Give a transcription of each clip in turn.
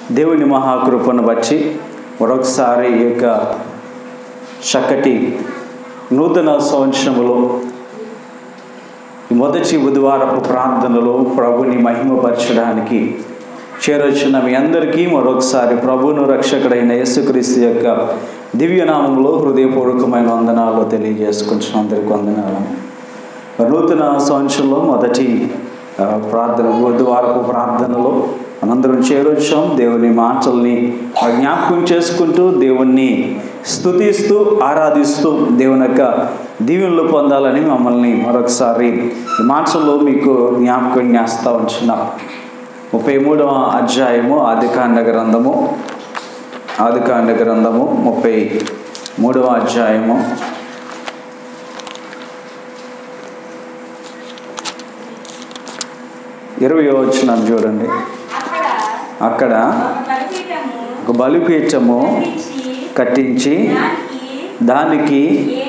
దేవుని మహాకృపను బట్టి మరొకసారి ఈ యొక్క చక్కటి నూతన సంవత్సరములో మొదటి బుధవారపు ప్రార్థనలో ప్రభుని మహిమపరచడానికి చేరొచ్చిన మీ అందరికీ మరొకసారి ప్రభువును రక్షకుడైన యేసుక్రీస్తు యొక్క దివ్యనామంలో హృదయపూర్వకమైన వందనాలు తెలియజేసుకుంటున్న అందరికీ వందనాలు. నూతన సంవత్సరంలో మొదటి ప్రార్థన బుధవారపు ప్రార్థనలో మనందరం చేరొచ్చాం. దేవుని మాటల్ని జ్ఞాపకం చేసుకుంటూ దేవుణ్ణి స్తుతిస్తూ ఆరాధిస్తూ దేవుని యొక్క దీవెనలు పొందాలని మమ్మల్ని మరొకసారి ఈ మాటల్లో మీకు జ్ఞాపకం చేస్తూ ఉంటున్నాం. 33వ అధ్యాయము ఆదికాండ గ్రంథము 33వ అధ్యాయము 20వ వచనం చూడండి. అక్కడ ఒక బలిపీఠము కట్టించి దానికి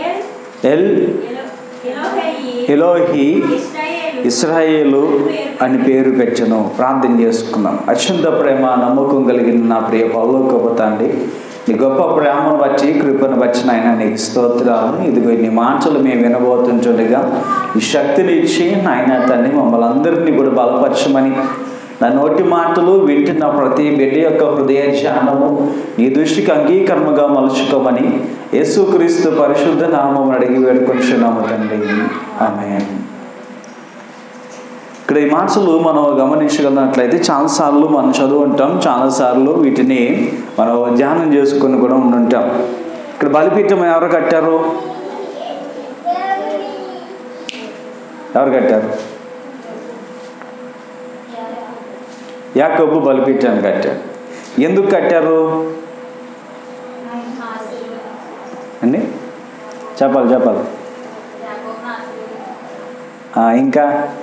ఎలోహి ఇశ్రాయేలు అని పేరు పెట్టెను. ప్రార్థన చేసుకున్నాం. అత్యంత ప్రేమ నమ్మకం కలిగిన నా ప్రియ పరలోకపు తండ్రి, నీ గొప్ప ప్రేమను బట్టి కృపను బట్టి నాయన నీకు స్తోత్రాలు. ఇదిగో నీ మాటలు మేము వినబోతుండగా ఈ శక్తిని ఇచ్చి నాయన తండ్రి మమ్మల్ని అందరినీ కూడా బలపరచమని, నా నోటి మాటలు వింటున్న ప్రతి బిడ్డ యొక్క హృదయ ధ్యానము నీ దృష్టికి అంగీకరణగా మలుచుకోమని యేసుక్రీస్తు పరిశుద్ధ నామమును అడిగి వేడుకొనిచున్నాము తండ్రి, ఆమేన్. ఇక్కడ ఈ మాటలు మనం గమనించగలిగినట్లయితే చాలాసార్లు మనం చదువు ఉంటాం, చాలాసార్లు వీటిని మనం ధ్యానం చేసుకొని కూడా ఉండుంటాం. ఇక్కడ బలిపీఠం ఎవరు కట్టారు? ఎవరు కట్టారు? యాకోబు బలిపీఠాన్ని కట్టారు. ఎందుకు కట్టారు అండి? చెప్పాలి. ఇంకా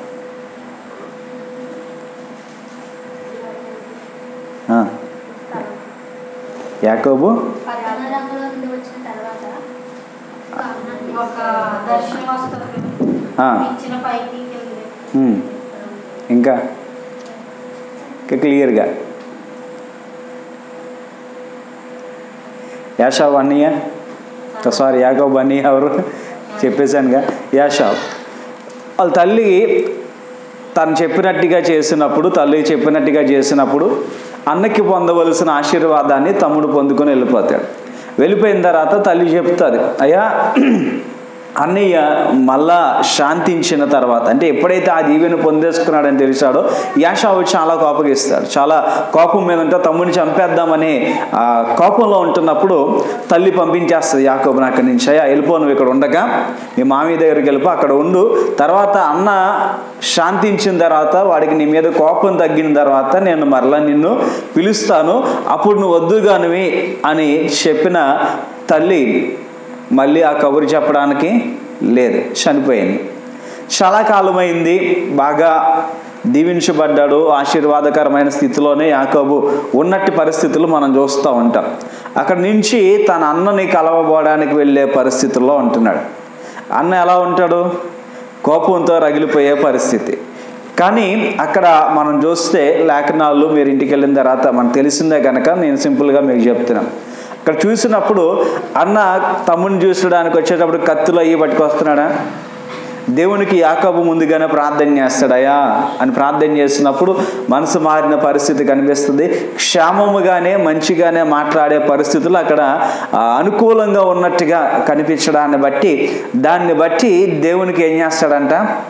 యాకోబు ఇంకా క్లియర్గా యాషావు అన్నయ్య, సారీ యాకోబు అన్నయ్య ఎవరు చెప్పేశానుగా, యాషావు. వాళ్ళ తల్లి తను చెప్పినట్టుగా చేసినప్పుడు అన్నకి పొందవలసిన ఆశీర్వాదాన్ని తమ్ముడు పొందుకొని వెళ్ళిపోతాడు. వెళ్ళిపోయిన తర్వాత తల్లి చెప్తుంది, అయ్యా అన్నయ్య మళ్ళా శాంతించిన తర్వాత, అంటే ఎప్పుడైతే ఆ దీవెను పొందేసుకున్నాడని తెలిసాడో యాషావు చాలా కోపగిస్తాడు. చాలా కోపం మీద ఉంటే తమ్ముడిని చంపేద్దామని కోపంలో ఉంటున్నప్పుడు తల్లి పంపించేస్తుంది యాకోబుని అక్కడి నుంచి, అయ్యా వెళ్ళిపో, నువ్వు ఇక్కడ ఉండగా మీ మామయ్య దగ్గరికి వెళ్ళిపో, అక్కడ ఉండు, తర్వాత అన్న శాంతించిన తర్వాత వాడికి నీ మీద కోపం తగ్గిన తర్వాత నేను మరలా నిన్ను పిలుస్తాను, అప్పుడు నువ్వు వద్దుగానివి అని చెప్పిన తల్లి మళ్ళీ ఆ కబురు చెప్పడానికి లేదు, చనిపోయింది. చాలా కాలమైంది, బాగా దీవించబడ్డాడు, ఆశీర్వాదకరమైన స్థితిలోనే యాకోబు ఉన్నట్టి పరిస్థితులు మనం చూస్తూ ఉంటాం. అక్కడి నుంచి తన అన్నని కలవబోవడానికి వెళ్ళే పరిస్థితుల్లో ఉంటున్నాడు. అన్న ఎలా ఉంటాడు? కోపంతో రగిలిపోయే పరిస్థితి. కానీ అక్కడ మనం చూస్తే లేఖనాలు మీరు ఇంటికి వెళ్ళిన తర్వాత మనకు తెలిసిందే కనుక నేను సింపుల్గా మీకు చెప్తున్నాను. ఇక్కడ చూసినప్పుడు అన్న తమ్ముడిని చూసడానికి వచ్చేటప్పుడు కత్తులు అయ్యి పట్టుకొస్తున్నాడా? దేవునికి యాకోబు ముందుగానే ప్రార్థన చేస్తాడయా అని ప్రార్థన చేసినప్పుడు మనసు మారిన పరిస్థితి కనిపిస్తుంది. క్షేమముగానే మంచిగానే మాట్లాడే పరిస్థితులు అక్కడ అనుకూలంగా ఉన్నట్టుగా కనిపించడాన్ని బట్టి, దాన్ని బట్టి దేవునికి ఏం చేస్తాడంట?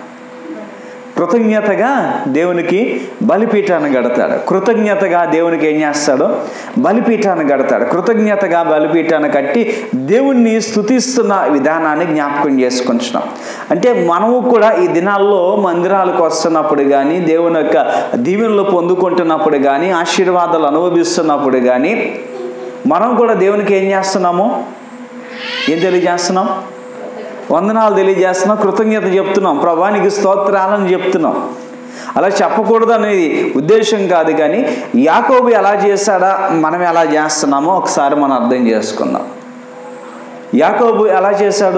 కృతజ్ఞతగా దేవునికి బలిపీఠాన్ని కడతాడు. కృతజ్ఞతగా దేవునికి ఏం చేస్తాడు? బలిపీఠాన్ని కడతాడు. కృతజ్ఞతగా బలిపీఠాన్ని కట్టి దేవుణ్ణి స్తుతిస్తున్న విధానాన్ని జ్ఞాపకం చేసుకుంటున్నాం. అంటే మనము కూడా ఈ దినాల్లో మందిరాలకు వస్తున్నప్పుడు కానీ, దేవుని యొక్క దీవెనలు పొందుకుంటున్నప్పుడు కానీ, ఆశీర్వాదాలు అనుభవిస్తున్నప్పుడు కానీ మనం కూడా దేవునికి ఏం చేస్తున్నాము? ఏం తెలియజేస్తున్నాం? వందనాలు తెలియజేస్తున్నాం, కృతజ్ఞత చెప్తున్నాం, ప్రభానికి స్తోత్రాలను చెప్తున్నాం. అలా చెప్పకూడదు అనేది ఉద్దేశం కాదు, కానీ యాకోబు ఎలా చేశాడా మనం ఎలా చేస్తున్నామో ఒకసారి మనం అర్థం చేసుకుందాం. యాకోబు ఎలా చేశాడు?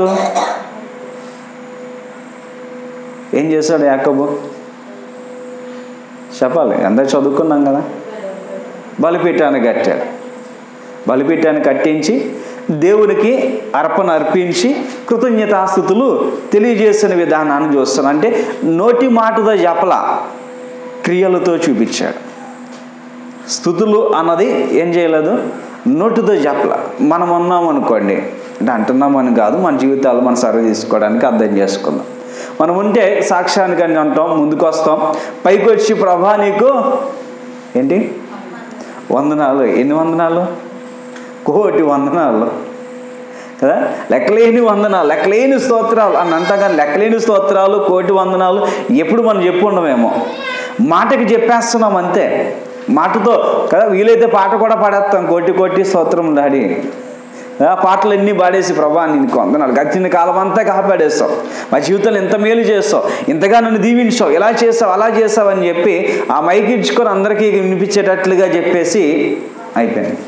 ఏం చేశాడు యాకోబు? చెప్పాలి, అందరూ చదువుకున్నాం కదా. బలిపీఠాన్ని కట్టాడు. బలిపీఠాన్ని కట్టించి దేవునికి అర్పణ అర్పించి కృతజ్ఞతాస్తుతులు తెలియజేసిన విధానాన్ని చూస్తున్నాం. అంటే నోటి మాటతో చెప్పల, క్రియలతో చూపించాడు. స్తుతులు అన్నది ఏం చేయలేదు, నోటితో చెప్పల. మనం ఉన్నాం అనుకోండి, అంటే అంటున్నామని కాదు, మన జీవితాలు మన సర్వ తీసుకోవడానికి అర్థం చేసుకుందాం. మనం ఉంటే సాక్ష్యానికి అని అంటాం, ముందుకు వస్తాం, పైకి వచ్చి ప్రభా నీకు ఏంటి వందనాలు. ఎన్ని వందనాలు? కోటి వందనాలు కదా. లెక్కలేని వందనాలు, లెక్కలేని స్తోత్రాలు అని అంటాం. కానీ లెక్కలేని స్తోత్రాలు, కోటి వందనాలు ఎప్పుడు మనం చెప్పు ఉండమేమో, మాటకి చెప్పేస్తున్నాం అంతే. మాటతో కదా, వీలైతే పాట కూడా పాడేస్తాం, కోటి కోటి స్తోత్రం డాడీ. పాటలు ఎన్ని పాడేసి ప్రభా నీకు వందనాలు, గడిచిన కాలం అంతా కాపాడేస్తావు, మా జీవితంలో ఇంత మేలు చేస్తావు, ఇంతగా నన్ను దీవించావు, ఇలా చేస్తావు అలా చేస్తావు అని చెప్పి ఆ మైక్ ఇచ్చుకొని అందరికీ వినిపించేటట్లుగా చెప్పేసి అయిపోయింది.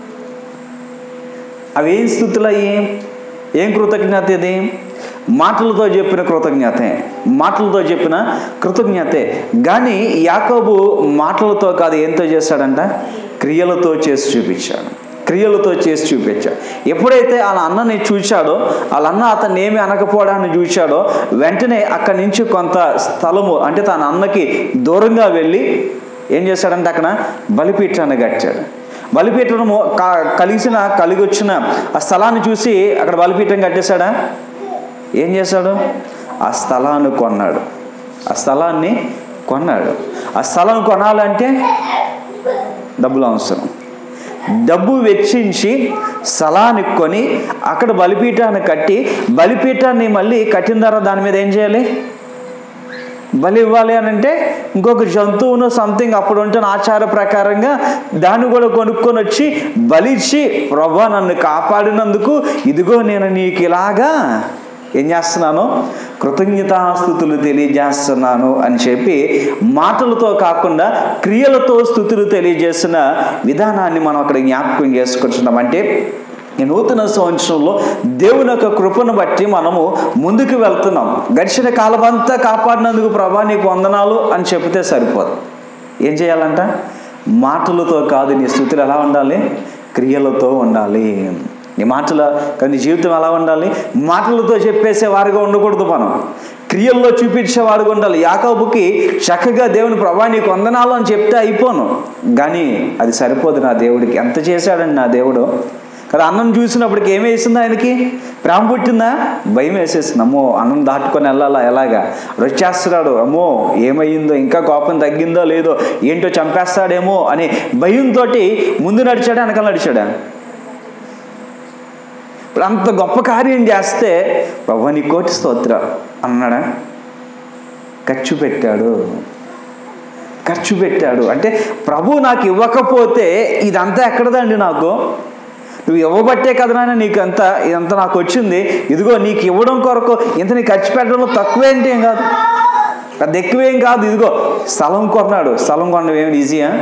అవి ఏం స్థుతులు అయ్యి, ఏం కృతజ్ఞత? ఇది మాటలతో చెప్పిన కృతజ్ఞతే, మాటలతో చెప్పిన కృతజ్ఞతే. కానీ యాకోబు మాటలతో కాదు, ఏంతో చేశాడంట, క్రియలతో చేసి చూపించాడు. క్రియలతో చేసి చూపించాడు. ఎప్పుడైతే వాళ్ళ అన్నని చూశాడో, వాళ్ళ అన్న అతన్ని ఏమి అనకపోవడాన్ని చూశాడో, వెంటనే అక్కడి నుంచి కొంత స్థలము, అంటే తన అన్నకి దూరంగా వెళ్ళి ఏం చేశాడంటే అక్కడ బలిపీఠాన్ని కట్టాడు. బలిపీఠము కలిగి వచ్చిన ఆ స్థలాన్ని చూసి అక్కడ బలిపీఠం కట్టేశాడా? ఏం చేశాడు? ఆ స్థలాన్ని కొన్నాడు. ఆ స్థలాన్ని కొన్నాడు. ఆ స్థలం కొనాలంటే డబ్బులు అవసరం. డబ్బు వెచ్చించి స్థలాన్ని కొని అక్కడ బలిపీఠాన్ని కట్టి, బలిపీఠాన్ని మళ్ళీ కట్టిన తర్వాత దాని మీద ఏం చేయాలి? బలి ఇవ్వాలి అని అంటే ఇంకొక జంతువును సంథింగ్ అప్పుడు ఉంటున్న ఆచార ప్రకారంగా దాన్ని కూడా కొనుక్కొని వచ్చి బలిచ్చి, ప్రభా నన్ను కాపాడినందుకు ఇదిగో నేను నీకు ఇలాగా ఏం చేస్తున్నాను, కృతజ్ఞతాస్తుతులు తెలియజేస్తున్నాను అని చెప్పి మాటలతో కాకుండా క్రియలతో స్తుతులు తెలియజేసిన విధానాన్ని మనం అక్కడ జ్ఞాపకం చేసుకుంటున్నాం. అంటే ఈ నూతన సంవత్సరంలో దేవుని యొక్క కృపను బట్టి మనము ముందుకు వెళ్తున్నాం. గడిచిన కాలం అంతా కాపాడినందుకు ప్రభా నీకు వందనాలు అని చెప్తే సరిపోదు. ఏం చేయాలంట? మాటలతో కాదు, నీ స్తుతులు ఎలా ఉండాలి? క్రియలతో ఉండాలి. నీ మాటల కానీ జీవితం ఎలా ఉండాలి? మాటలతో చెప్పేసేవారుగా ఉండకూడదు, మనం క్రియల్లో చూపించేవాడుగా ఉండాలి. యాకోబుకి చక్కగా దేవుని ప్రభా నీకు వందనాలు అని చెప్తే అయిపోను, కానీ అది సరిపోదు. నా దేవుడికి ఎంత చేశాడండి నా దేవుడు కదా. అన్నం చూసినప్పటికి ఏం వేసింది ఆయనకి? ప్రేమ పుట్టిందా? భయం వేసేసింది. అమ్మో అన్నం దాటుకొని వెళ్ళాలా, ఎలాగా వచ్చేస్తున్నాడు, అమ్మో ఏమయ్యిందో, ఇంకా కోపం తగ్గిందో లేదో, ఏంటో చంపేస్తాడేమో అని భయంతో ముందు నడిచాడా వెనకాల నడిచాడా? ఇప్పుడు అంత గొప్ప కార్యం చేస్తే ప్రభు నీ కోటి స్తోత్ర అన్నాడా? ఖర్చు పెట్టాడు. అంటే ప్రభు నాకు ఇవ్వకపోతే ఇదంతా ఎక్కడదండి, నాకు నువ్వు ఇవ్వబట్టే కదా నాయన నీకు ఇదంతా నాకు వచ్చింది, ఇదిగో నీకు ఇవ్వడం కొరకు ఇంత నీ ఖర్చు పెట్టడంలో తక్కువేంటి ఏం కాదు, పెద్ద ఎక్కువేం కాదు. ఇదిగో స్థలం కొన్నాడు. స్థలం కొనడం ఏమైనా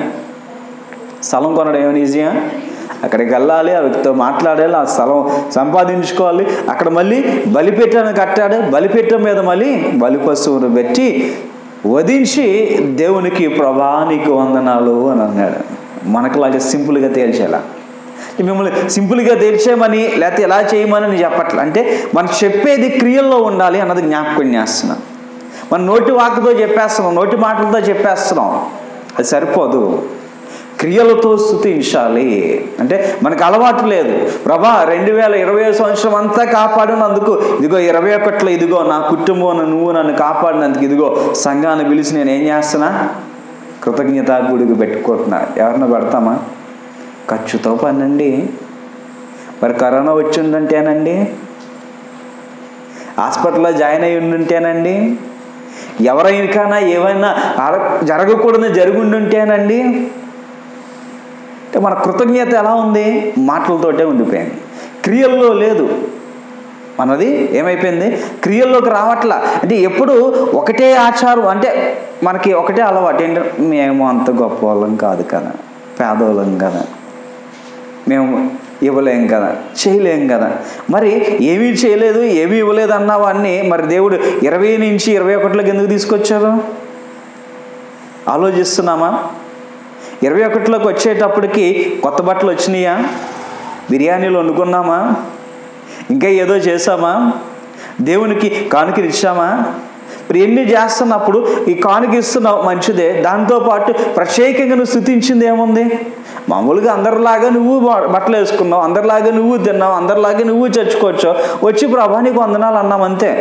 ఈజీయా? అక్కడికి వెళ్ళాలి, ఆ వ్యక్తితో మాట్లాడాలి, ఆ స్థలం సంపాదించుకోవాలి, అక్కడ మళ్ళీ బలిపీఠాన్ని కట్టాడు. బలిపీఠం మీద మళ్ళీ బలి పశువును పెట్టి వధించి దేవునికి ప్రభా నీకు వందనాలు అని అన్నాడు. మనకులాగా సింపుల్గా తేల్చేలా, మిమ్మల్ని సింపుల్గా తేల్చేయమని లేకపోతే ఎలా చేయమని నేను చెప్పట్లే. అంటే మనం చెప్పేది క్రియల్లో ఉండాలి అన్నది జ్ఞాపకం చేస్తున్నాం. మనం నోటి వాకుతో చెప్పేస్తున్నాం, నోటి మాటలతో చెప్పేస్తున్నాం, అది సరిపోదు. క్రియలతో స్తుతించాలి. అంటే మనకు అలవాటు లేదు. ప్రభా 2020 సంవత్సరం అంతా కాపాడినందుకు ఇదిగో 21లో ఇదిగో నా కుటుంబం నువ్వు నన్ను కాపాడినందుకు ఇదిగో సంఘాన్ని పిలిచి నేను ఏం చేస్తున్నా? కృతజ్ఞతా గుడికి పెట్టుకుంటున్నా. ఎవరిని పెడతామా? ఖర్చుతో పనండి. మరి కరోనా వచ్చిందంటేనండి, హాస్పిటల్లో జాయిన్ అయ్యి ఉండుంటేనండి, ఎవరైనా ఏమైనా జరగకూడదు జరుగుండుంటేనండి. అంటే మన కృతజ్ఞత ఎలా ఉంది? మాటలతోటే ఉండిపోయింది, క్రియల్లో లేదు. మనది ఏమైపోయింది? క్రియల్లోకి రావట్లా. అంటే ఎప్పుడు ఒకటే ఆచారం, అంటే మనకి ఒకటే అలవాటు ఏంటంటే మేము అంత గొప్ప వాళ్ళం కాదు కదా, పేదవాళ్ళం కదా, మేము ఇవ్వలేం కదా, చేయలేం కదా. మరి ఏమీ చేయలేదు, ఏమీ ఇవ్వలేదు అన్నవాన్ని మరి దేవుడు 20 నుంచి 21లోకి ఎందుకు తీసుకొచ్చారు? ఆలోచిస్తున్నామా? 21లోకి వచ్చేటప్పటికి కొత్త బట్టలు వచ్చినాయా? బిర్యానీలు వండుకున్నామా? ఇంకా ఏదో చేసామా? దేవునికి కానుకలు ఇచ్చామా? మరి ఎన్ని చేస్తున్నప్పుడు ఈ కానుక ఇస్తున్నావు మంచిదే, దాంతోపాటు ప్రత్యేకంగా నువ్వు స్తుతించింది ఏముంది? మామూలుగా అందరిలాగా నువ్వు బట్టలు వేసుకున్నావు, అందరిలాగా నువ్వు తిన్నావు, అందరిలాగా నువ్వు చర్చుకోవచ్చు, వచ్చి ప్రభా నీకు వందనాలు అన్నావు అంతే.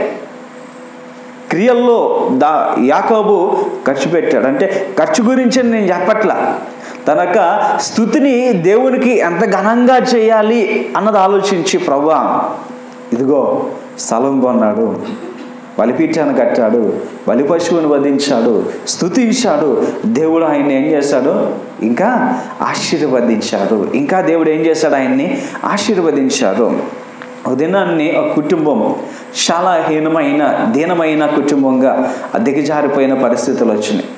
క్రియల్లో యాకోబు ఖర్చు పెట్టాడు. అంటే ఖర్చు గురించి నేను చెప్పట్లా, తన యొక్క స్తుతిని దేవునికి ఎంత ఘనంగా చేయాలి అన్నది ఆలోచించి ప్రభువా ఇదిగో స్థలం కొన్నాడు, బలిపీఠాన్ని కట్టాడు, బలి పశువుని వధించాడు, స్తుతించాడు. దేవుడు ఆయన్ని ఏం చేశాడు? ఇంకా ఆశీర్వదించాడు. ఇంకా దేవుడు ఏం చేశాడు? ఆయన్ని ఆశీర్వదించాడు. ఒక దినాన్ని ఒక కుటుంబం చాలా దీనమైన కుటుంబంగా దిగజారిపోయిన పరిస్థితులు వచ్చినాయి.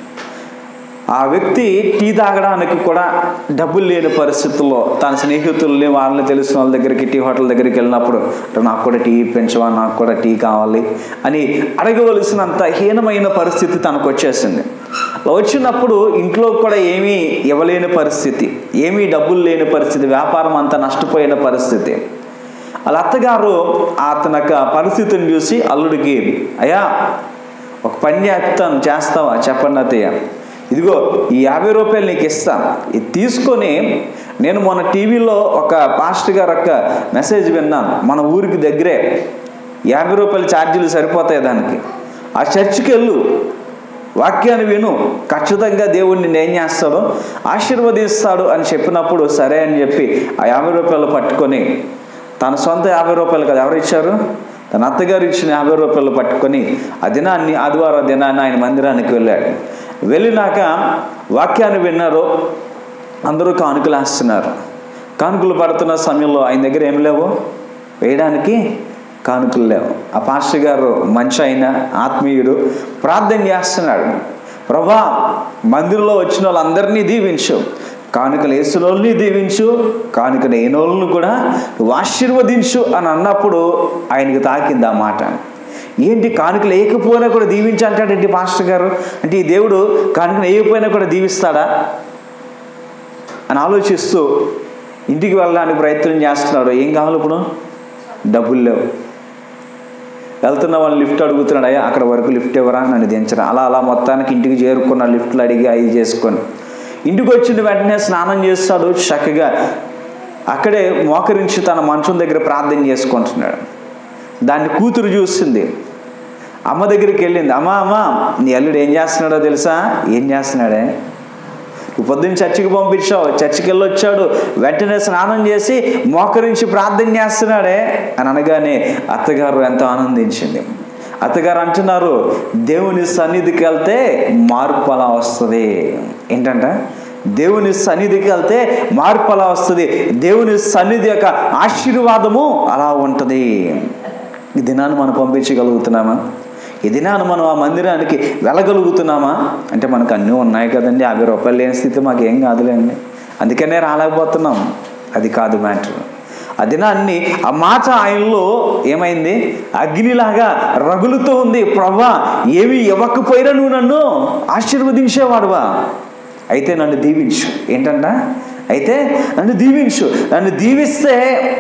ఆ వ్యక్తి టీ తాగడానికి కూడా డబ్బులు లేని పరిస్థితుల్లో తన స్నేహితుల్ని, వాళ్ళని తెలిసిన వాళ్ళ దగ్గరికి, టీ హోటల్ దగ్గరికి వెళ్ళినప్పుడు నాకు కూడా టీ పెంచవా, నాకు కూడా టీ కావాలి అని అడగవలసినంత హీనమైన పరిస్థితి తనకు వచ్చేసింది. వచ్చినప్పుడు ఇంట్లో కూడా ఏమీ ఇవ్వలేని పరిస్థితి, ఏమీ డబ్బులు లేని పరిస్థితి, వ్యాపారం అంతా నష్టపోయిన పరిస్థితి. వాళ్ళ అత్తగారు అతని యొక్క పరిస్థితిని చూసి అల్లుడికి, అయ్యా ఒక పని చెప్తాను, చేస్తావా? చెప్పండి అత్తయ్య. ఇదిగో ఈ 50 రూపాయలు నీకు ఇస్తాను, ఇది తీసుకొని నేను మొన్న టీవీలో ఒక పాస్టర్ గారు ఒక మెసేజ్ విన్నాను, మన ఊరికి దగ్గరే 50 రూపాయల ఛార్జీలు సరిపోతాయి దానికి, ఆ చర్చికి వెళ్ళు, వాక్యాన్ని విను, ఖచ్చితంగా దేవుడు నిన్ను ఏం చేస్తాడో ఆశీర్వదిస్తాడు అని చెప్పినప్పుడు సరే అని చెప్పి ఆ 50 రూపాయలు పట్టుకొని, తన సొంత 50 రూపాయలు కదా, ఎవరు ఇచ్చారు? తన అత్తగారు ఇచ్చిన 50 రూపాయలు పట్టుకొని ఆ దినాన్ని, ఆదివారం దినాన్ని ఆయన మందిరానికి వెళ్ళాడు. వెళ్ళినాక వాక్యాన్ని విన్నారు, అందరూ కానుకలు వేస్తున్నారు. కానుకలు పడుతున్న సమయంలో ఆయన దగ్గర ఏం లేవు, వేయడానికి కానుకలు లేవు. ఆ పాస్టర్ గారు మంచి ఆయన, ఆత్మీయుడు, ప్రార్థన చేస్తున్నాడు, ప్రభా మందిరంలో వచ్చిన వాళ్ళందరినీ దీవించు, కానుకలు వేసిన వాళ్ళని దీవించు, కానుకలు వేయని వాళ్ళని కూడా నువ్వు ఆశీర్వదించు అని అన్నప్పుడు ఆయనకి తాకింది ఆ మాట. ఏంటి కానుకలు వేయకపోయినా కూడా దీవించాలంటాడేంటి పాస్టర్ గారు? అంటే ఈ దేవుడు కానుకలు వేయకపోయినా కూడా దీవిస్తాడా అని ఆలోచిస్తూ ఇంటికి వెళ్ళడానికి ప్రయత్నం చేస్తున్నాడు. ఏం కావాలి ఇప్పుడు? డబ్బులు లేవు. వెళ్తున్న వాళ్ళు లిఫ్ట్ అడుగుతున్నాడు, అయ్యా అక్కడ వరకు లిఫ్ట్ ఇవ్వరా, నన్ను దించరా. అలా మొత్తానికి ఇంటికి చేరుకున్న లిఫ్ట్లు అడిగి అవి చేసుకొని ఇంటికి వచ్చిన వెంటనే స్నానం చేస్తాడు చక్కగా. అక్కడే మోకరించి తన మంచం దగ్గర ప్రార్థన చేసుకుంటున్నాడు. దాన్ని కూతురు చూస్తుంది, అమ్మ దగ్గరికి వెళ్ళింది, అమ్మ నీ అల్లుడు ఏం చేస్తున్నాడో తెలుసా? ఏం చేస్తున్నాడే? నువ్వు పొద్దున్న చర్చికి పంపించావు, చర్చికి వెళ్ళొచ్చాడు, వెంటనే స్నానం చేసి మోకరించి ప్రార్థన చేస్తున్నాడే అని అనగానే అత్తగారు ఎంతో ఆనందించింది. అత్తగారు అంటున్నారు, దేవుని సన్నిధికి వెళ్తే మార్పు అలా వస్తుంది. ఏంటంట? దేవుని సన్నిధికి వెళ్తే మార్పు అలా వస్తుంది, దేవుని సన్నిధి యొక్క ఆశీర్వాదము అలా ఉంటుంది. ఈ దినాన్ని మనం పంపించగలుగుతున్నామా? ఈ దినాన్ని మనం ఆ మందిరానికి వెళ్ళగలుగుతున్నామా? అంటే మనకు అన్నీ ఉన్నాయి కదండి, 50 రూపాయలు లేని స్థితి మాకు ఏం కాదులేండి, అందుకనే రాలేకపోతున్నాం. అది కాదు మ్యాటర్. ఆ దినాన్ని ఆ మాట ఆయనలో ఏమైంది? అగ్నిలాగా రగులుతూ ఉంది. ప్రభా ఏమి ఇవ్వకపోయినా నువ్వు నన్ను ఆశీర్వదించేవాడువా, అయితే నన్ను దీవించు. ఏంటంట? అయితే నన్ను దీవించు, నన్ను దీవిస్తే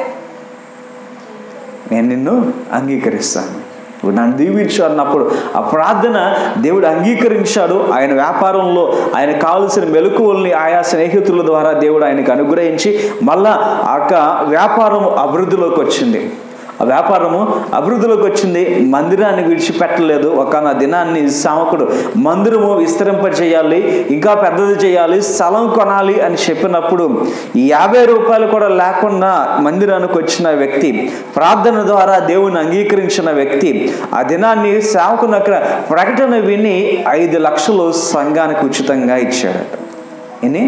నేను నిన్ను అంగీకరిస్తాను, నువ్వు నన్ను దీవించు అన్నప్పుడు ఆ ప్రార్థన దేవుడు అంగీకరించాడు. ఆయన వ్యాపారంలో ఆయన కావలసిన మెలకువల్ని ఆయా స్నేహితుల ద్వారా దేవుడు ఆయనకు అనుగ్రహించి మళ్ళా ఆ వ్యాపారం అభివృద్ధిలోకి వచ్చింది. ఆ వ్యాపారము అభివృద్ధిలోకి వచ్చింది. మందిరాన్ని విడిచిపెట్టలేదు. ఒక దినాన్ని సేవకుడు మందిరము విస్తరింపజేయాలి, ఇంకా పెద్దది చేయాలి, స్థలం కొనాలి అని చెప్పినప్పుడు 50 రూపాయలు కూడా లేకుండా మందిరానికి వచ్చిన వ్యక్తి, ప్రార్థన ద్వారా దేవుని అంగీకరించిన వ్యక్తి, ఆ దినాన్ని సేవకుని అక్కడ ప్రకటన విని 5 లక్షలు సంఘానికి ఉచితంగా ఇచ్చాడట. ఎన్ని?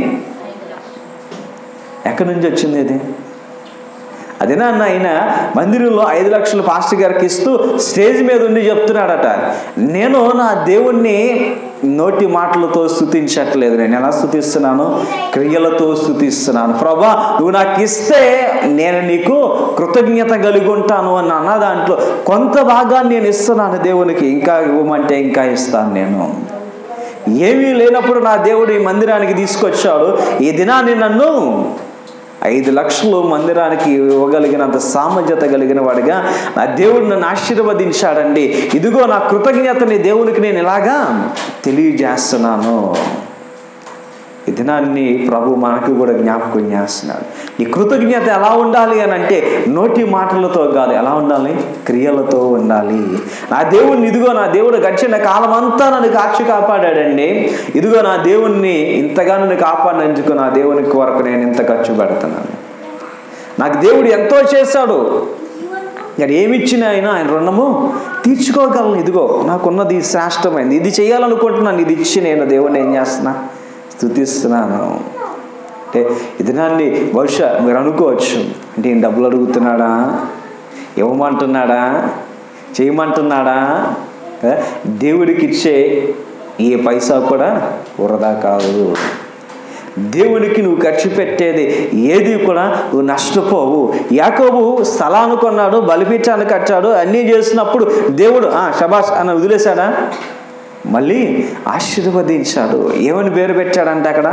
ఎక్కడి నుంచి వచ్చింది ఇది? అదేనా ఆయన మందిరంలో 5 లక్షలు పాస్టర్ గారికి ఇస్తూ స్టేజ్ మీద ఉండి చెప్తున్నాడట, నేను నా దేవుణ్ణి నోటి మాటలతో స్తుతించట్లేదు, నేను ఎలా స్తుతిస్తున్నాను? క్రియలతో స్తుతిస్తున్నాను. ప్రభా నువ్వు నాకు ఇస్తే నేను నీకు కృతజ్ఞత కలిగి ఉంటాను అని అన్న దాంట్లో కొంత భాగాన్ని నేను ఇస్తున్నాను దేవునికి, ఇంకా ఇవ్వమంటే ఇంకా ఇస్తాను నేను. ఏమీ లేనప్పుడు నా దేవుడు ఈ మందిరానికి తీసుకొచ్చాడు. ఈ దినాన్ని నన్ను 5 లక్షలు మందిరానికి ఇవ్వగలిగినంత సామర్థ్యత కలిగిన వాడిగా నా దేవుడు నన్ను ఆశీర్వదించాడండి. ఇదిగో నా కృతజ్ఞతని దేవునికి నేను ఇలాగా తెలియజేస్తున్నాను. ఈ దినాన్ని ప్రభు మనకు కూడా జ్ఞాపకం చేస్తున్నాడు. ఈ కృతజ్ఞత ఎలా ఉండాలి అని అంటే నోటి మాటలతో కాదు, ఎలా ఉండాలి? క్రియలతో ఉండాలి. నా దేవుణ్ణి, ఇదిగో నా దేవుడు గడిచిన కాలం అంతా నన్ను కాచి కాపాడాడండి. ఇదిగో నా దేవుణ్ణి ఇంతగా నన్ను కాపాడినందుకు నా దేవుని కొరకు నేను ఇంత ఖర్చు పెడుతున్నాను. నాకు దేవుడు ఎంతో చేశాడు. నేను ఏమిచ్చినా ఆయన రుణము తీర్చుకోగలను. ఇదిగో నాకున్నది శ్రేష్టమైంది, ఇది చేయాలనుకుంటున్నాను, ఇది ఇచ్చి నేను దేవుణ్ణి ఏం చేస్తున్నా? స్తుతిస్తున్నాను. అంటే ఈ దినాన్ని బహుశా మీరు అనుకోవచ్చు, అంటే ఈయన డబ్బులు అడుగుతున్నాడా, ఇవ్వమంటున్నాడా, చేయమంటున్నాడా? దేవుడికి ఇచ్చే ఏ పైసా కూడా వృధా కాదు. దేవునికి నువ్వు ఖర్చు పెట్టేది ఏది కూడా నువ్వు నష్టపోవు. యాకోబు స్థలాన్ని కొన్నాడు, బలిపీఠాన్ని కట్టాడు, అన్నీ చేసినప్పుడు దేవుడు శబాష్ అని వదిలేశాడా? మళ్ళీ ఆశీర్వదించాడు. ఏమని పేరు పెట్టాడంటే అక్కడ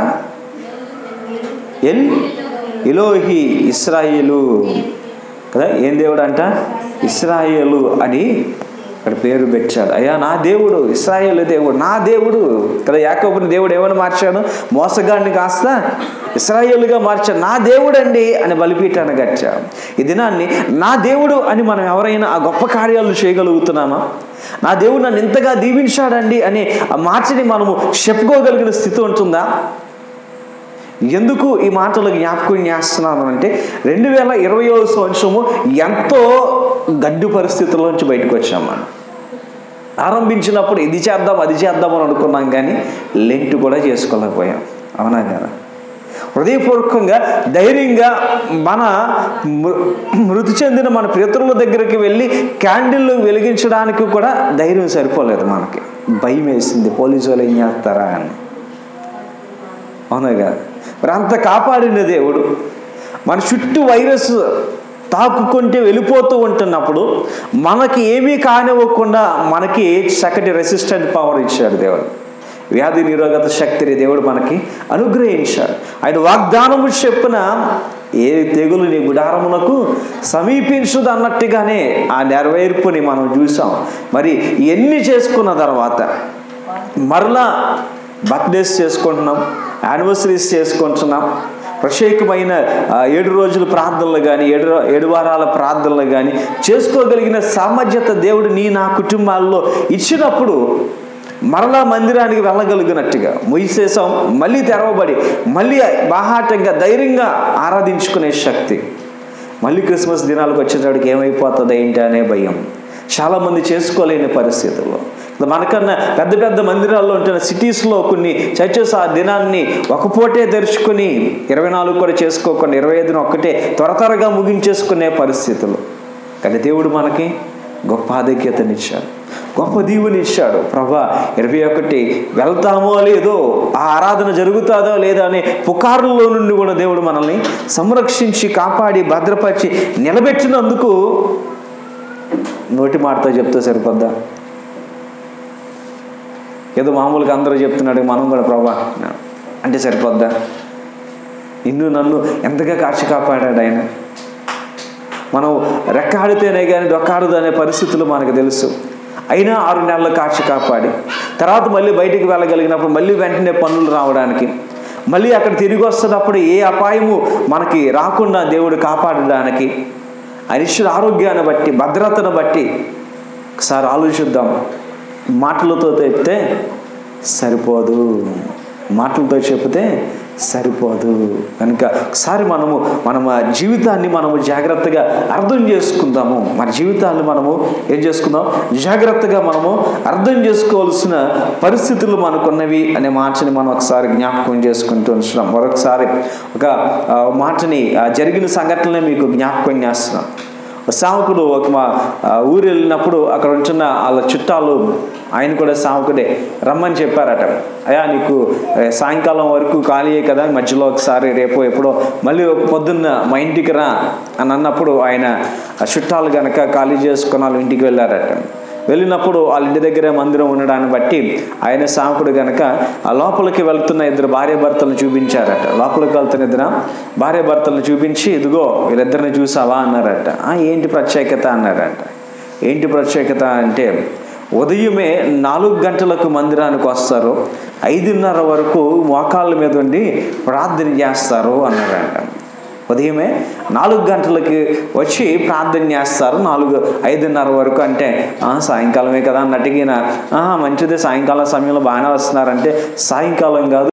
ఎలోహి ఇశ్రాయేలు కదా. ఏం దేవుడు అంట? ఇశ్రాయేలు అని అక్కడ పేరు పెట్టాడు. అయ్యా నా దేవుడు ఇశ్రాయేలు దేవుడు, నా దేవుడు కదా. యాకోబుని దేవుడు ఏమని మార్చాడు? మోసగాడిని కాస్త ఇశ్రాయేలుగా మార్చాడు. నా దేవుడు అండి అని బలిపీఠాన్ని కట్టాడు. ఈ దినాన్ని నా దేవుడు అని మనం ఎవరైనా ఆ గొప్ప కార్యాలు చేయగలుగుతున్నామా? నా దేవుడు నన్ను ఇంతగా దీవించాడండి అని ఆ మాటని మనము చెప్పుకోగలిగిన స్థితి ఉంటుందా? ఎందుకు ఈ మాటలు జ్ఞాపకం చేస్తున్నాను అంటే 2020వ సంవత్సరము ఎంతో గడ్డు పరిస్థితుల్లోంచి బయటకు వచ్చాం. మనం ఆరంభించినప్పుడు ఇది చేద్దాం అది చేద్దాం అని అనుకున్నాం, కానీ లెంట్ కూడా చేసుకోలేకపోయాం. అవునా కదా? హృదయపూర్వకంగా ధైర్యంగా మన మృతి చెందిన మన పితరుల దగ్గరికి వెళ్ళి క్యాండిల్ వెలిగించడానికి కూడా ధైర్యం సరిపోలేదు. మనకి భయం వేసింది, పోలీసు వాళ్ళు ఏం చేస్తారా అని. అవునా కదా? మరి అంత కాపాడిన దేవుడు మన చుట్టూ వైరస్ తాకుకుంటే వెళ్ళిపోతూ ఉంటున్నప్పుడు మనకి ఏమీ కానివ్వకుండా మనకి చక్కటి రెసిస్టెంట్ పవర్ ఇచ్చాడు దేవుడు. వ్యాధి నిరోధక శక్తిని దేవుడు మనకి అనుగ్రహించాడు. ఆయన వాగ్దానము చెప్పిన ఏ తెగులు నీ గుడారమునకు సమీపించదు అన్నట్టుగానే ఆ నెరవేర్పుని మనం చూసాం. మరి ఎన్ని చేసుకున్న తర్వాత మరలా బర్త్డేస్ చేసుకుంటున్నాం, యానివర్సరీస్ చేసుకుంటున్నాం. ప్రత్యేకమైన 7 రోజుల ప్రార్థనలు కానీ 7 వారాల ప్రార్థనలు కానీ చేసుకోగలిగిన సామర్థ్యత దేవుడు నా కుటుంబాల్లో ఇచ్చినప్పుడు మరలా మందిరానికి వెళ్ళగలిగినట్టుగా మూసేసాం, మళ్ళీ తెరవబడి మళ్ళీ బాహాటంగా ధైర్యంగా ఆరాధించుకునే శక్తి. మళ్ళీ క్రిస్మస్ దినాలకు వచ్చేటప్పటికి ఏమైపోతుంది ఏంటి అనే భయం. చాలామంది చేసుకోలేని పరిస్థితుల్లో, మనకన్నా పెద్ద పెద్ద మందిరాల్లో ఉంటున్న సిటీస్లో కొన్ని చర్చెస్ ఆ దినాన్ని ఒక పూటే తెరుచుకొని 24 కూడా చేసుకోకుండా 25న ఒక్కటే త్వరగా ముగించేసుకునే పరిస్థితులు. కానీ దేవుడు మనకి గొప్ప ఆధిక్యతనిచ్చాడు, గొప్ప దీవునిచ్చాడు. ప్రభా 21 వెళ్తామో లేదో, ఆ ఆరాధన జరుగుతుందో లేదో అనే పుకారుల్లో నుండి కూడా దేవుడు మనల్ని సంరక్షించి కాపాడి భద్రపరిచి నిలబెట్టినందుకు నోటి మాటతో చెప్తే సరిపోద్దా? ఏదో మామూలుగా అందరూ చెప్తున్నాడు మనం కూడా ప్రభా అంటే సరిపోద్దా? నిన్ను నన్ను ఎంతగా కాచి కాపాడాడు ఆయన. మనం రెక్కాడితేనే కానీ డొక్కాడదు అనే పరిస్థితులు మనకు తెలుసు. అయినా 6 నెలలు కాచి కాపాడి తర్వాత మళ్ళీ బయటికి వెళ్ళగలిగినప్పుడు మళ్ళీ వెంటనే పనులు రావడానికి, మళ్ళీ అక్కడ తిరిగి వస్తున్నప్పుడు ఏ అపాయము మనకి రాకుండా దేవుడు కాపాడడానికి, అనిశ్చిత ఆరోగ్యాన్ని బట్టి భద్రతను బట్టి ఒకసారి ఆలోచిద్దాం. మాటలతో చెప్తే సరిపోదు, మాటలతో చెప్తే సరిపోదు. కనుక ఒకసారి మన జీవితాన్ని మనము జాగ్రత్తగా అర్థం చేసుకుందాము. మన జీవితాన్ని మనము ఏం చేసుకుందాం? జాగ్రత్తగా మనము అర్థం చేసుకోవాల్సిన పరిస్థితులు మనకున్నవి అనే మాటని మనం ఒకసారి జ్ఞాపకం చేసుకుంటూ ఉంటున్నాం. మరొకసారి ఒక మాటని జరిగిన సంఘటనలే మీకు జ్ఞాపకం చేస్తున్నాం. సేవకుడు ఒక మా ఊరు వెళ్ళినప్పుడు అక్కడ ఉంటున్న వాళ్ళ చుట్టాలు, ఆయన కూడా సేవకుడే, రమ్మని చెప్పారట. అయ్యా నీకు సాయంకాలం వరకు ఖాళీయే కదా, మధ్యలో ఒకసారి రేపు ఎప్పుడో మళ్ళీ పొద్దున్న మా ఇంటికి రా అని అన్నప్పుడు ఆయన చుట్టాలు కనుక ఖాళీ చేసుకుని వాళ్ళు ఇంటికి వెళ్ళారట. వెళ్ళినప్పుడు వాళ్ళ ఇంటి దగ్గరే మందిరం ఉండడాన్ని బట్టి ఆయన సాకుడు కనుక ఆ లోపలికి వెళ్తున్న ఇద్దరు భార్యాభర్తలను చూపించారట. లోపలికి వెళ్తున్న ఇద్దరు భార్యాభర్తలను చూపించి, ఇదిగో వీళ్ళిద్దరిని చూసావా అన్నారట. ఏంటి ప్రత్యేకత అన్నారట. ఏంటి ప్రత్యేకత అంటే, ఉదయమే 4 గంటలకు మందిరానికి వస్తారు, 5:30 వరకు మోకాళ్ళ మీద ఉండి ప్రార్థన చేస్తారు అన్నారంట. ఉదయమే 4 గంటలకి వచ్చి ప్రార్థన చేస్తారు, 5:30 వరకు. అంటే సాయంకాలమే కదా అన్నట్టుగా మంచిదే, సాయంకాలం సమయంలో బాగానే వస్తున్నారంటే సాయంకాలం కాదు,